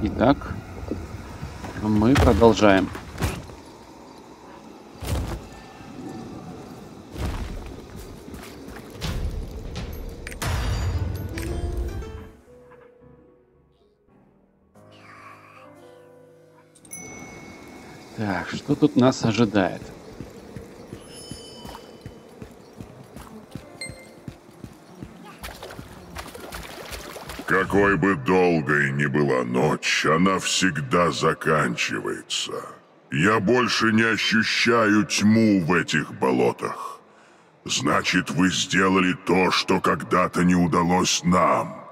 Итак, мы продолжаем. Так, что тут нас ожидает? Какой бы долгой ни была ночь, она всегда заканчивается. Я больше не ощущаю тьму в этих болотах. Значит, вы сделали то, что когда-то не удалось нам.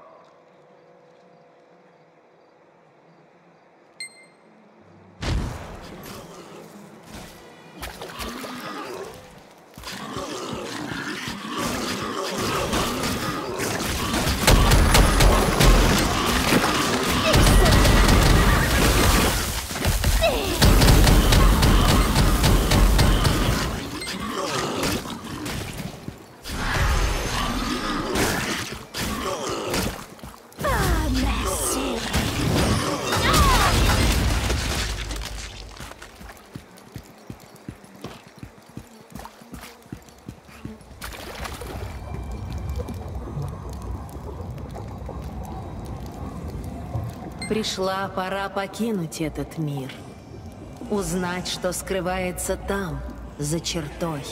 Пришла пора покинуть этот мир. Узнать, что скрывается там, за чертой.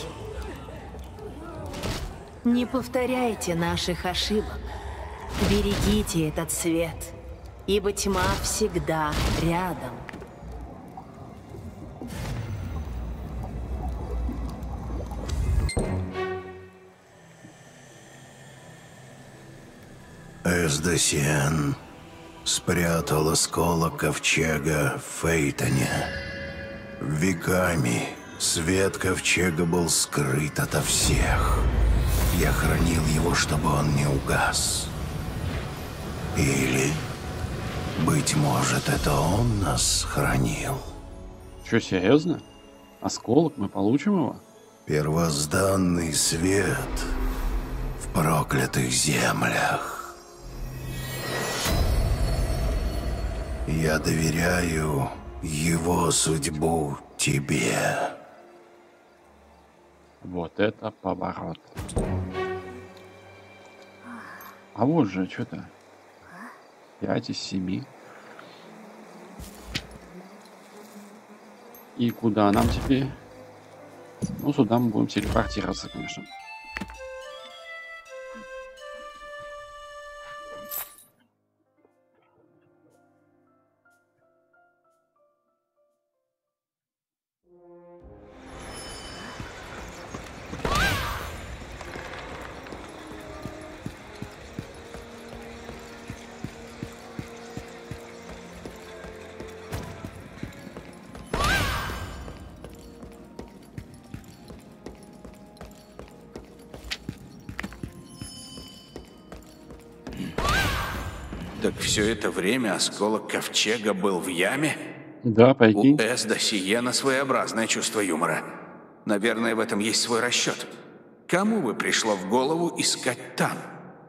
Не повторяйте наших ошибок. Берегите этот свет, ибо тьма всегда рядом. Эздосиен спрятал осколок ковчега в Фейтоне. Веками свет ковчега был скрыт ото всех. Я хранил его, чтобы он не угас. Или, быть может, это он нас хранил. Что, серьезно? Осколок, мы получим его? Первозданный свет в проклятых землях. Я доверяю его судьбу тебе. Вот это поворот. А вот же что-то. 5 из 7. И куда нам теперь? Ну, сюда мы будем телепортироваться, конечно. Так все это время осколок ковчега был в яме? Да, У прикинь. Эздосиена своеобразное чувство юмора. Наверное, в этом есть свой расчет. Кому бы пришло в голову искать там?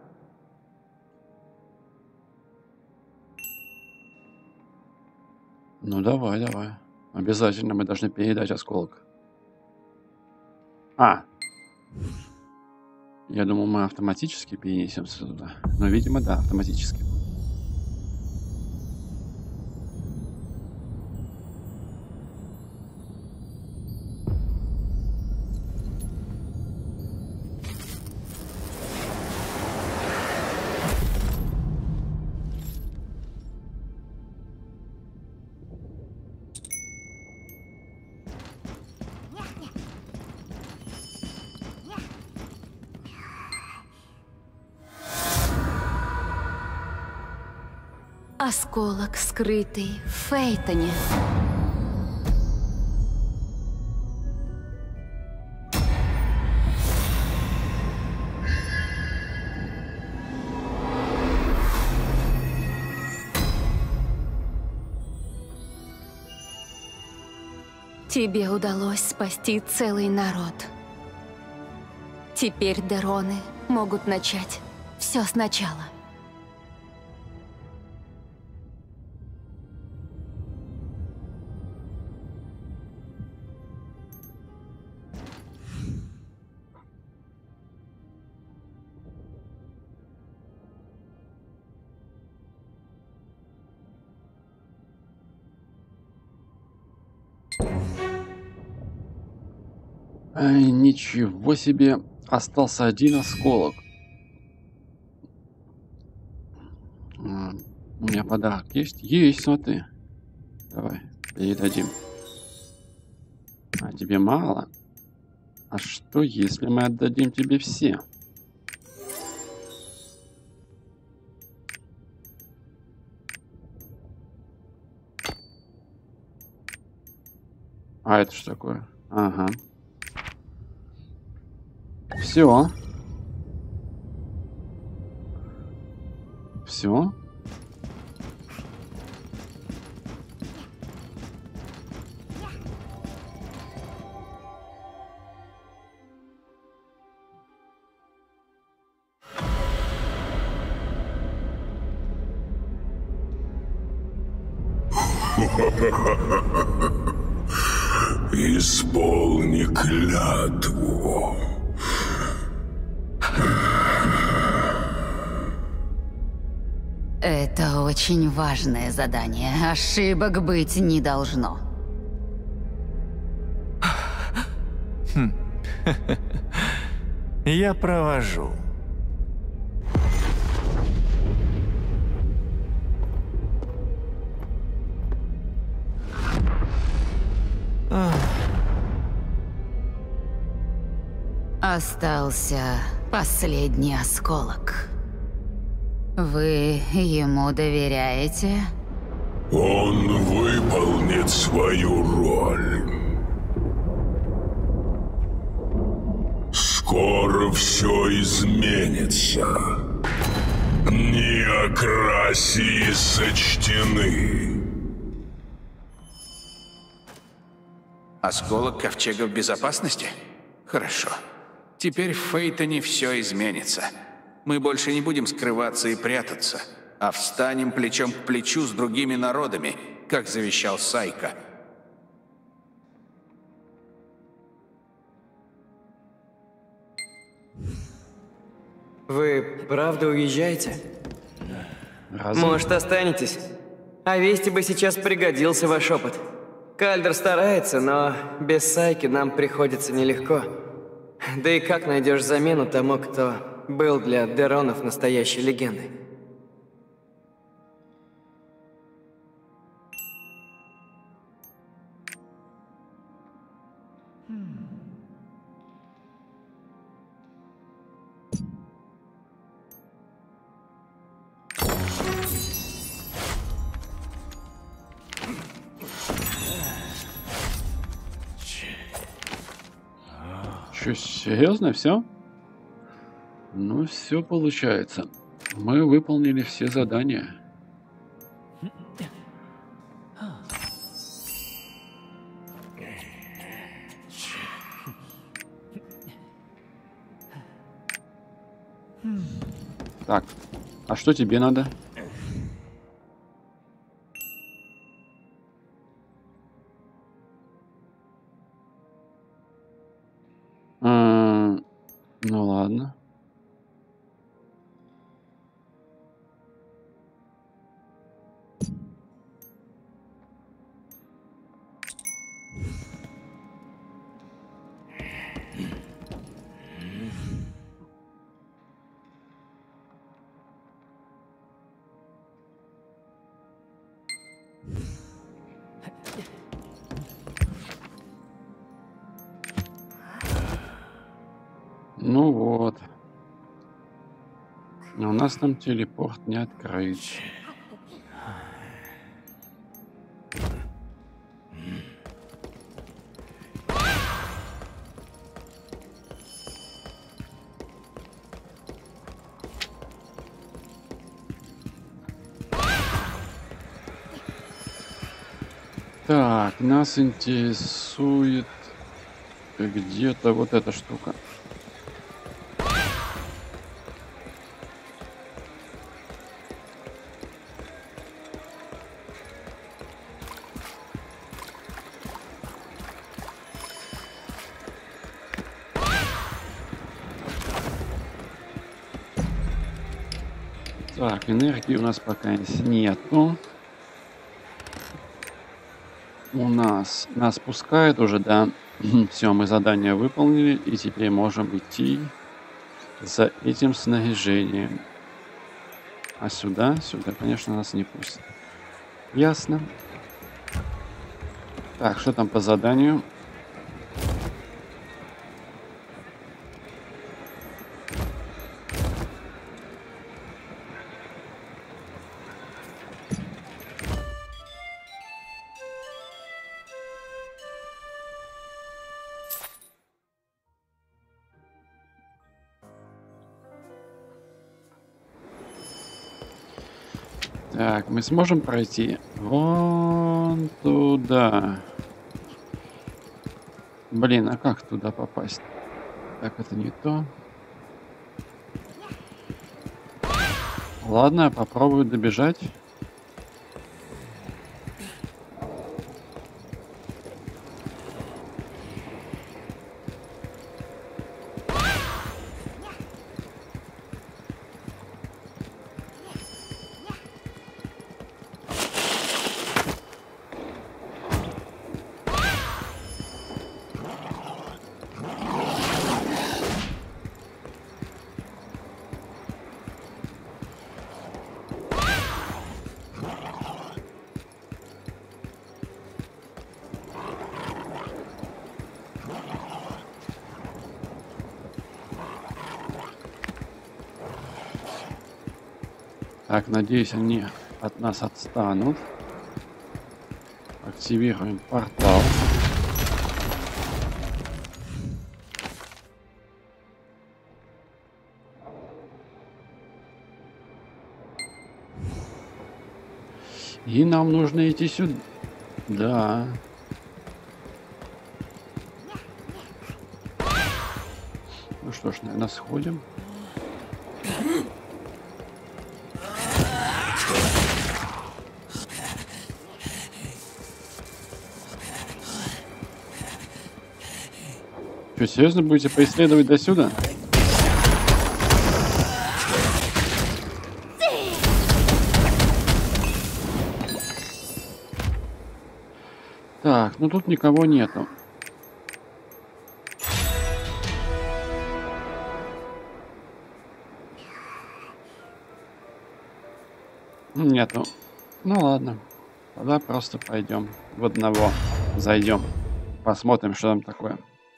Ну, давай, давай. Обязательно мы должны передать осколок. А. Я думал, мы автоматически перенесемся туда. Но, видимо, да, автоматически. Осколок, скрытый в Фейтоне. Тебе удалось спасти целый народ. Теперь Дероны могут начать все сначала. Ничего себе. Остался один осколок. У меня подарок есть? Есть, смотри. Давай, передадим. А тебе мало? А что, если мы отдадим тебе все? А это что такое? Ага. Все. Все. Исполни клятву. Это очень важное задание. Ошибок быть не должно. Я провожу. Остался последний осколок. Вы ему доверяете? Он выполнит свою роль. Скоро все изменится. Неокрасии сочтены. Осколок ковчега в безопасности? Хорошо. Теперь в Фейтоне все изменится. Мы больше не будем скрываться и прятаться, а встанем плечом к плечу с другими народами, как завещал Сайка. Вы правда уезжаете? Разве? Может, останетесь? А Вести бы сейчас пригодился ваш опыт. Кальдер старается, но без Сайки нам приходится нелегко. Да и как найдешь замену тому, кто был для Деронов настоящей легендой? Что, серьезно, все? Ну, все получается. Мы выполнили все задания. Так, а что тебе надо? Ну ладно. Ну вот. У нас там телепорт не открыт. Так, нас интересует где-то вот эта штука. Так, энергии у нас пока нету. У нас пускает уже, да. Все, мы задание выполнили, и теперь можем идти за этим снаряжением. А сюда, конечно, нас не пустят. Ясно. Так, что там по заданию? Так, мы сможем пройти вон туда. Блин, а как туда попасть? Так, это не то. Ладно, я попробую добежать. Так, надеюсь, они от нас отстанут. Активируем портал. И нам нужно идти сюда. Да. Ну что ж, наверное, сходим. Что, серьезно будете преследовать до сюда? Так, ну тут никого нету. Нету. Ну ладно. Тогда просто пойдем в одного. Зайдем. Посмотрим, что там такое.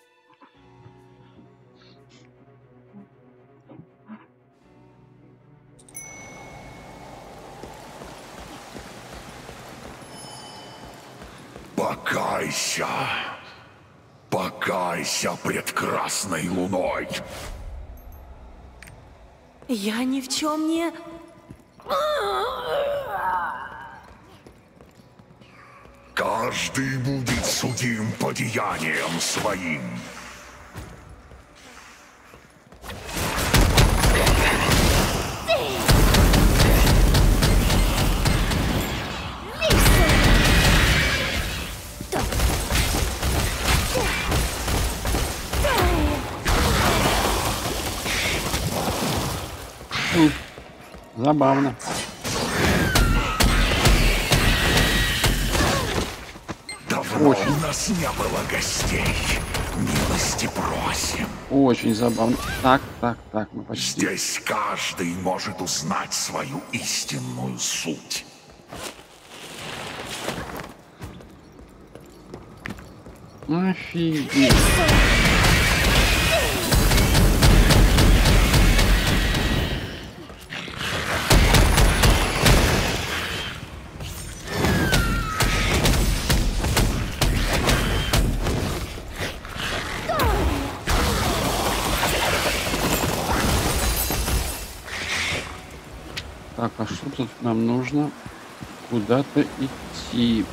Покайся! Покайся пред красной луной! Я ни в чем не... Каждый будет судим по деяниям своим. Забавно. Давно у нас не было гостей. Милости просим. Очень забавно. Так, мы почти. Здесь каждый может узнать свою истинную суть. Офигеть. Так, а что тут нам нужно? Куда-то идти.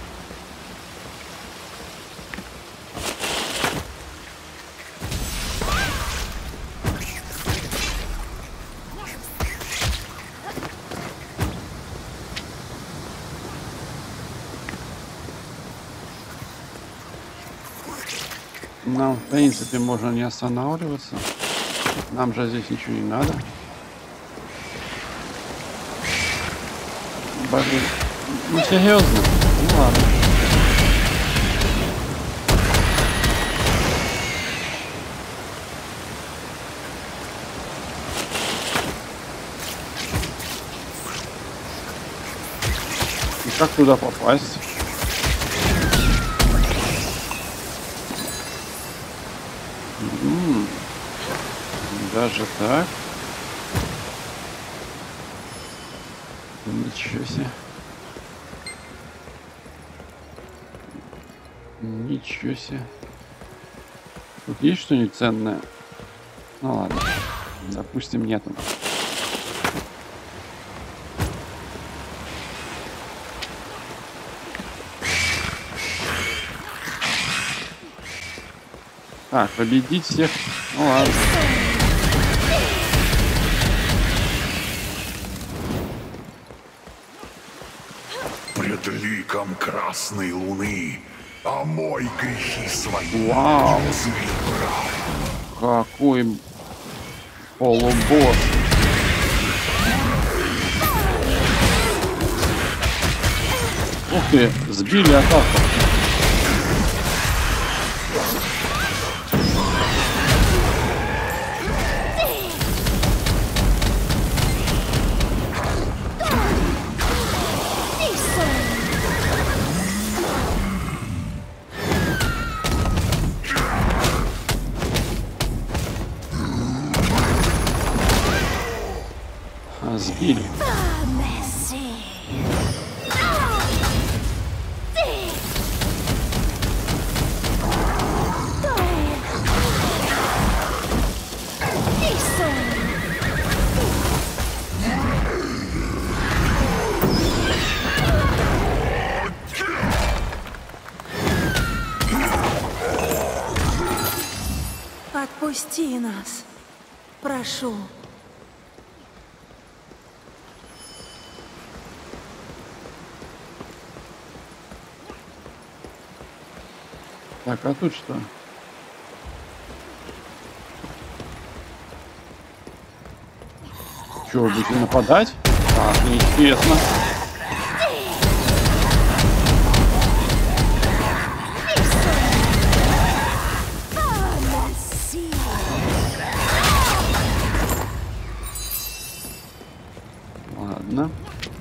Нам, в принципе, можно не останавливаться. Нам же здесь ничего не надо. Блин. Ну, серьезно? Ну, ладно. Как туда попасть? Даже так? Ничего себе. Ничего себе. Тут есть что-нибудь ценное? Ну ладно. Допустим, нету. Так, победить всех. Ну ладно. Пред ликом красной луны, омой грехи свои. Вау. Какой полубосс. Ух ты, сбили атаку. Сбили. Отпусти нас. Прошу. Так, а тут что? Что, вы будете нападать? Так, неинтересно. Ладно.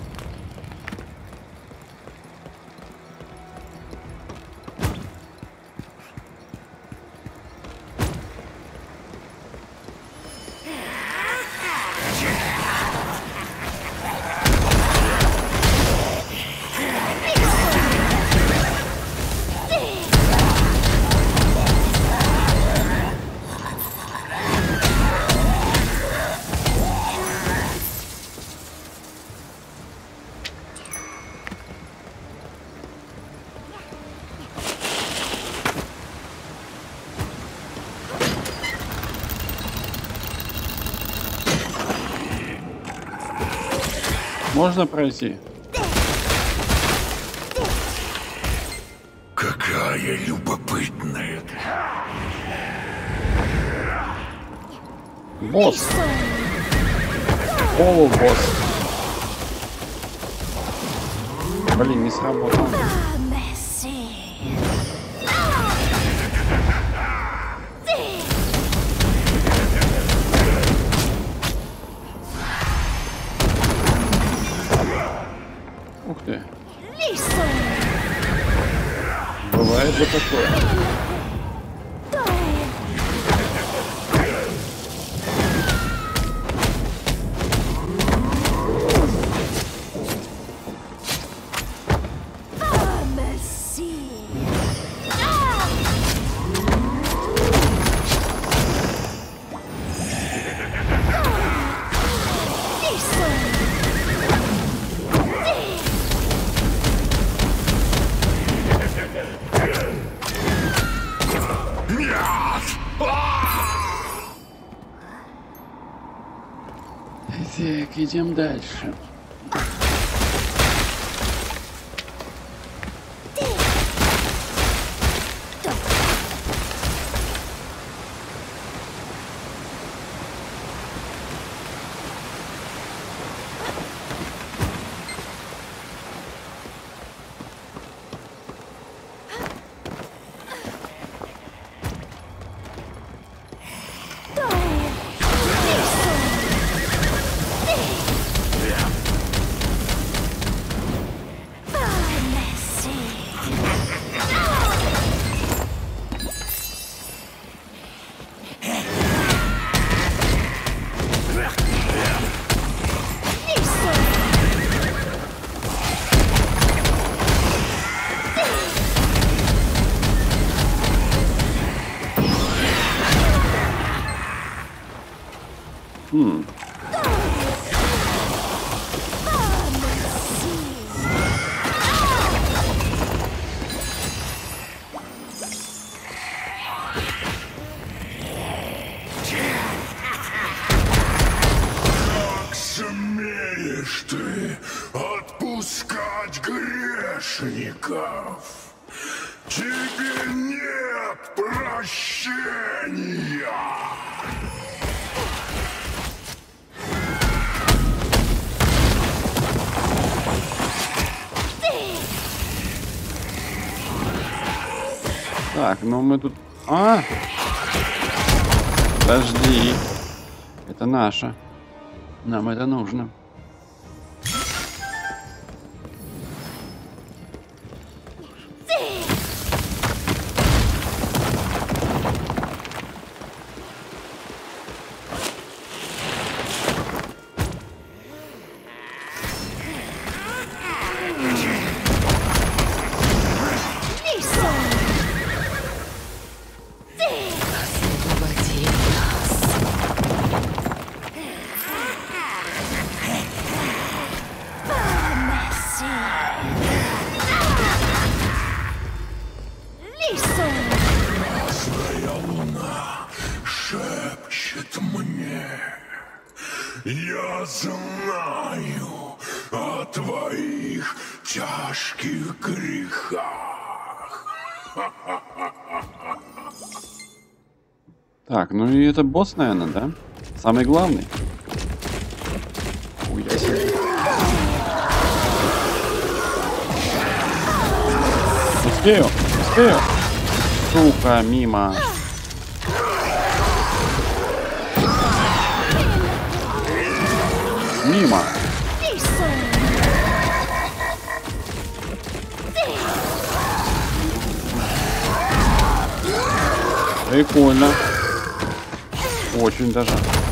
Можно пройти? Какая любопытная. Босс. Полубосс. Блин, не сработало. Ух ты. Бывает вот такое. Так, идем дальше. Как смеешь ты отпускать грешников? Тебе нет прощения! Так, ну мы тут... А! Подожди. Это наше. Нам это нужно. Шепчет мне, я знаю о твоих тяжких грехах. Так, ну и это босс, наверное, да? Самый главный. Хуя себе. Успею, успею. Сука, мимо. Мимо. Прикольно. Очень даже.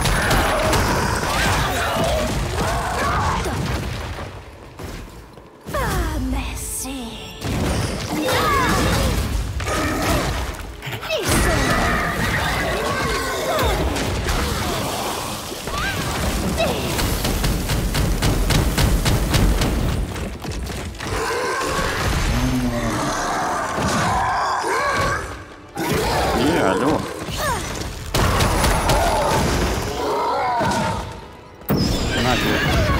Алло. На тебе.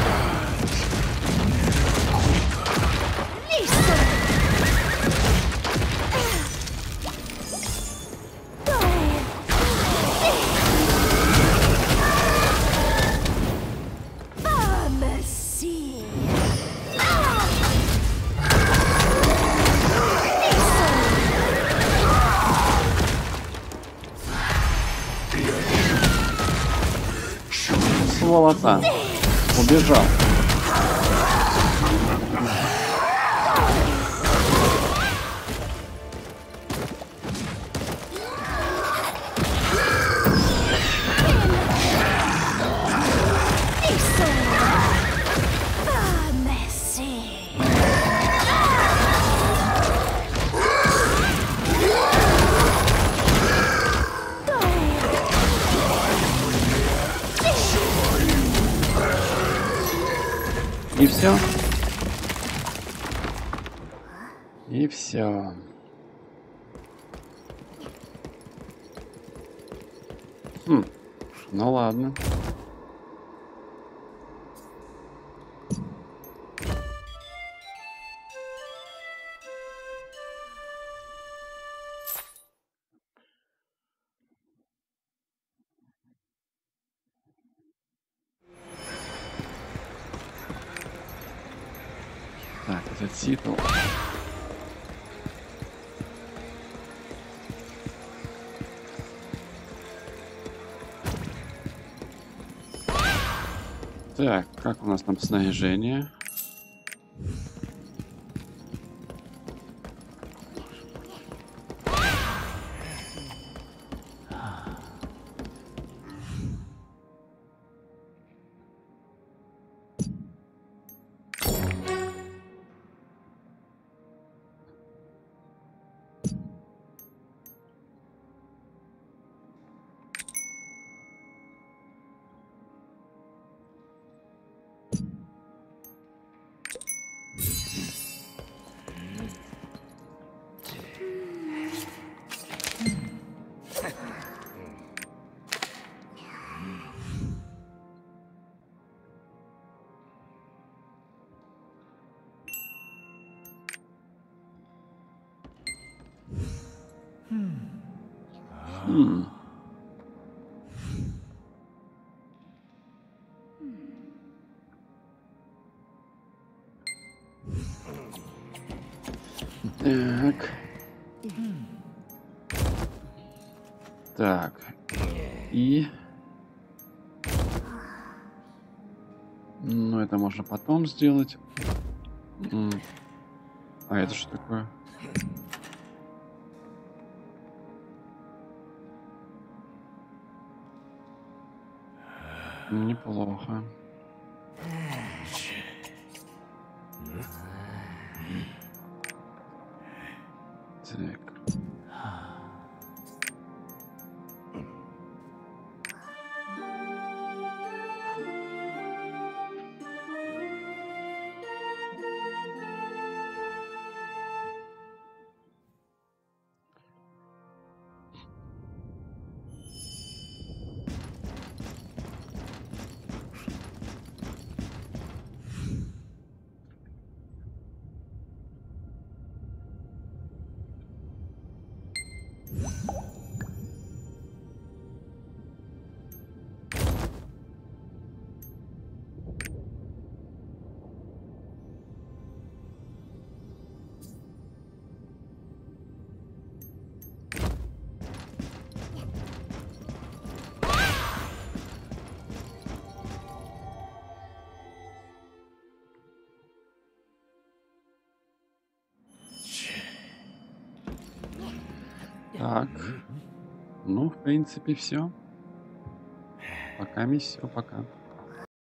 Сволота. Убежал. И все. И все. Ну ладно. Так, этот титул. Так, как у нас там снаряжение? Так. Так. И... Ну, это можно потом сделать. А это что такое? Неплохо. Так. Так. Ну, в принципе, все. Пока, все, пока.